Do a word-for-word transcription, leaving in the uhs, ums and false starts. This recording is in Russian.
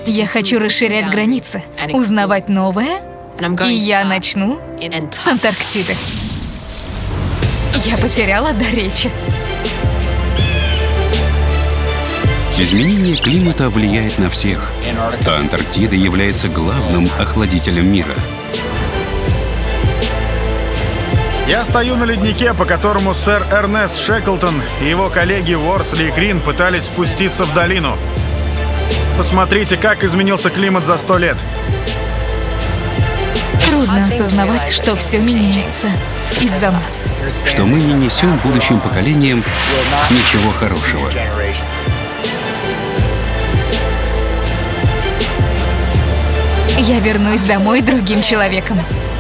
Я хочу расширять границы, узнавать новое, и я начну с Антарктиды. Я потеряла дар речи. Изменение климата влияет на всех, а Антарктида является главным охладителем мира. Я стою на леднике, по которому сэр Эрнест Шеклтон и его коллеги Ворсли и Крин пытались спуститься в долину. Посмотрите, как изменился климат за сто лет. Трудно осознавать, что все меняется из-за нас. Что мы не несем будущим поколениям ничего хорошего. Я вернусь домой другим человеком.